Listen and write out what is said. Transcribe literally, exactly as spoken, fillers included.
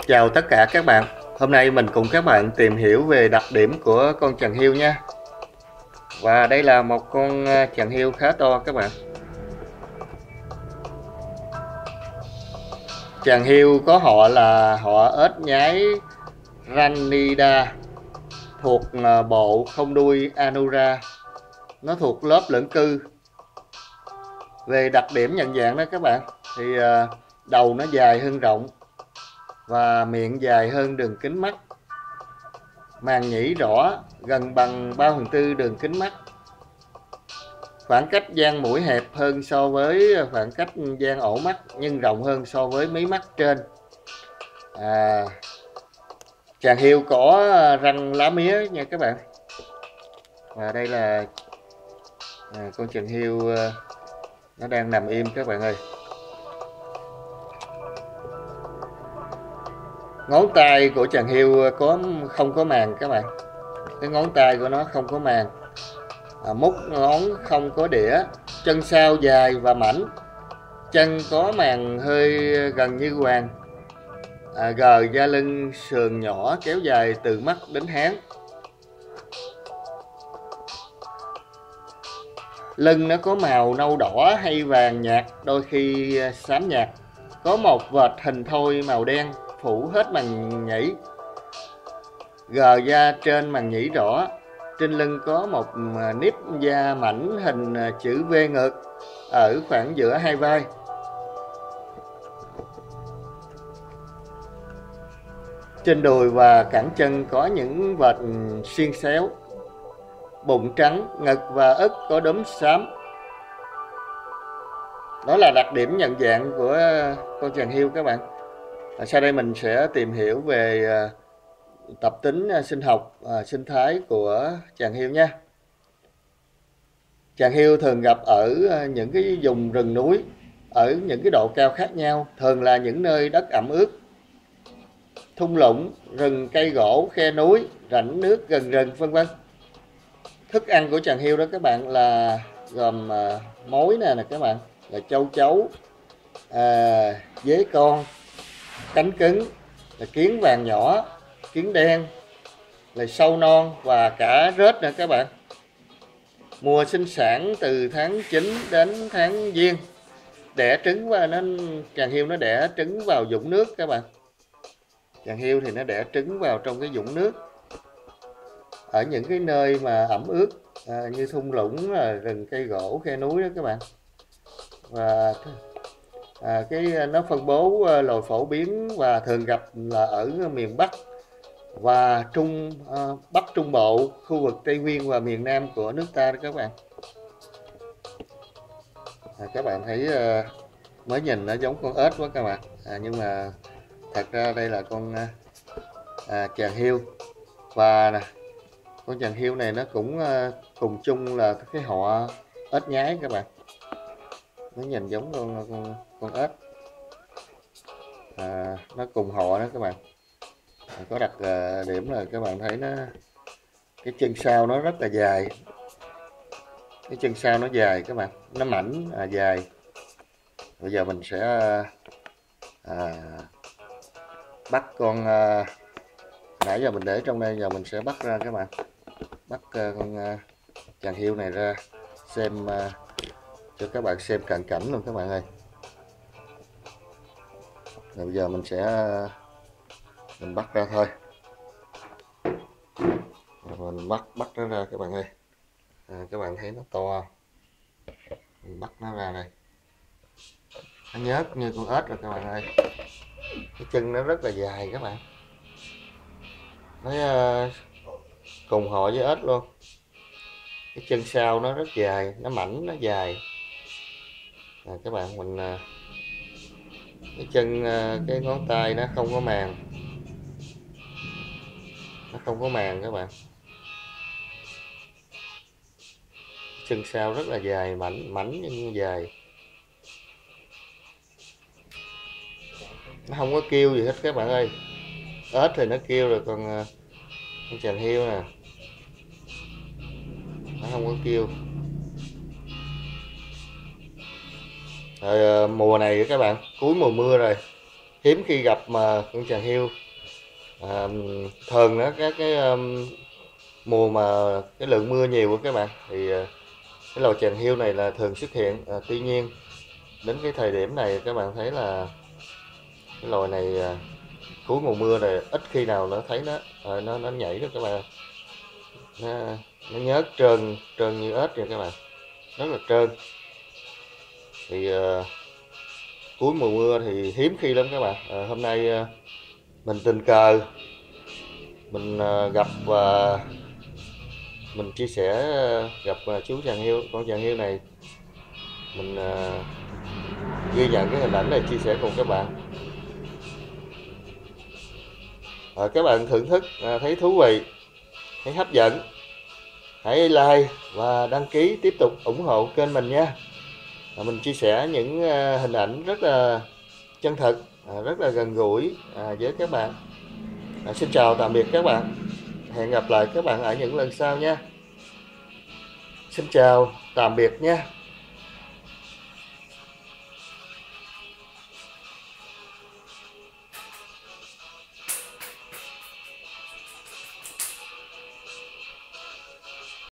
Chào tất cả các bạn. Hôm nay mình cùng các bạn tìm hiểu về đặc điểm của con chằn hiêu nha. Và đây là một con chằn hiêu khá to các bạn. Chằn hiêu có họ là họ ếch nhái Rannida, thuộc bộ không đuôi Anura. Nó thuộc lớp lưỡng cư. Về đặc điểm nhận dạng đó các bạn, thì đầu nó dài hơn rộng và miệng dài hơn đường kính mắt. Màng nhĩ rõ, gần bằng ba phần tư đường kính mắt. Khoảng cách giang mũi hẹp hơn so với khoảng cách giang ổ mắt, nhưng rộng hơn so với mí mắt trên. À, chằn hiêu có răng lá mía nha các bạn. Và đây là à, con chằn hiêu nó đang nằm im các bạn ơi. Ngón tay của chằn hiêu có không có màng các bạn. Cái ngón tay của nó không có màng. À, mút ngón không có đĩa. Chân sau dài và mảnh. Chân có màng hơi gần như hoàng. À, gờ da lưng sườn nhỏ kéo dài từ mắt đến háng. Lưng nó có màu nâu đỏ hay vàng nhạt, đôi khi xám nhạt. Có một vệt hình thoi màu đen phủ hết màng nhĩ. Gờ da trên màng nhĩ rõ. Trên lưng có một nếp da mảnh hình chữ V ngược ở khoảng giữa hai vai. Trên đùi và cẳng chân có những vệt xiên xéo. Bụng trắng, ngực và ức có đốm xám. Đó là đặc điểm nhận dạng của con chằn hiêu các bạn. À, sau đây mình sẽ tìm hiểu về tập tính sinh học, à, sinh thái của chằn hiêu nha. Chằn hiêu thường gặp ở những cái vùng rừng núi, ở những cái độ cao khác nhau, thường là những nơi đất ẩm ướt, thung lũng, rừng cây gỗ, khe núi, rãnh nước gần rừng, vân vân. Thức ăn của chằn hiêu đó các bạn là gồm à, mối nè nè các bạn, là châu chấu, à, dế con, cánh cứng, là kiến vàng nhỏ, kiến đen, là sâu non và cả rết nè các bạn. Mùa sinh sản từ tháng chín đến tháng giêng. Đẻ trứng và nó chằn hiêu nó đẻ trứng vào vũng nước các bạn. Chằn hiêu thì nó đẻ trứng vào trong cái vũng nước ở những cái nơi mà ẩm ướt, à, như thung lũng, là rừng cây gỗ, khe núi đó các bạn. Và à, cái nó phân bố loài phổ biến và thường gặp là ở miền Bắc và Trung à, Bắc Trung Bộ, khu vực Tây Nguyên và miền Nam của nước ta đó các bạn. À, các bạn thấy à, mới nhìn nó giống con ếch quá các bạn, à, nhưng mà thật ra đây là con à, chằn hiêu. Và nè, con chằn hiêu này nó cũng à, cùng chung là cái họ ếch nhái các bạn. Nó nhìn giống con con, con ếch, à, nó cùng họ đó các bạn. À, có đặc à, điểm là các bạn thấy nó cái chân sau nó rất là dài. Cái chân sau nó dài các bạn, nó mảnh, à, dài. Bây giờ mình sẽ à, bắt con à, nãy giờ mình để trong đây, giờ mình sẽ bắt ra các bạn. Bắt à, con à, chằn hiêu này ra xem, à, cho các bạn xem cận cảnh luôn các bạn ơi. Rồi bây giờ mình sẽ mình bắt ra thôi. Rồi mình bắt bắt nó ra các bạn ơi. À, các bạn thấy nó to, mình bắt nó ra đây. Nó nhớt như con ếch rồi các bạn ơi. Cái chân nó rất là dài các bạn. Nó uh, cùng họ với ếch luôn. Cái chân sau nó rất dài, nó mảnh, nó dài. À, các bạn mình uh, cái chân uh, cái ngón tay nó không có màng. Nó không có màng các bạn. Chân sau rất là dài, mảnh mảnh nhưng dài. Nó không có kêu gì hết các bạn ơi. Ếch thì nó kêu rồi, còn uh, con chằn hiêu nè, nó không có kêu. Rồi, uh, mùa này các bạn, cuối mùa mưa rồi, hiếm khi gặp mà con chàng hiêu. À, thường đó các cái um, mùa mà cái lượng mưa nhiều của các bạn thì uh, cái loài chàng hiêu này là thường xuất hiện. À, tuy nhiên đến cái thời điểm này các bạn thấy là cái loài này uh, cuối mùa mưa này ít khi nào nó thấy nó uh, nó nó nhảy đó các bạn. nó, nó nhớt trơn trơn như ếch nha các bạn, rất là trơn. Thì uh, cuối mùa mưa thì hiếm khi lắm các bạn. À, hôm nay uh, mình tình cờ mình uh, gặp và uh, mình chia sẻ uh, gặp uh, chú chàng hiêu, con chàng hiêu này, mình uh, ghi nhận cái hình ảnh này chia sẻ cùng các bạn. À, các bạn thưởng thức à, thấy thú vị, thấy hấp dẫn, hãy like và đăng ký tiếp tục ủng hộ kênh mình nha. À, mình chia sẻ những à, hình ảnh rất là chân thực, à, rất là gần gũi à, với các bạn. À, xin chào tạm biệt các bạn, hẹn gặp lại các bạn ở những lần sau nha. Xin chào tạm biệt nha.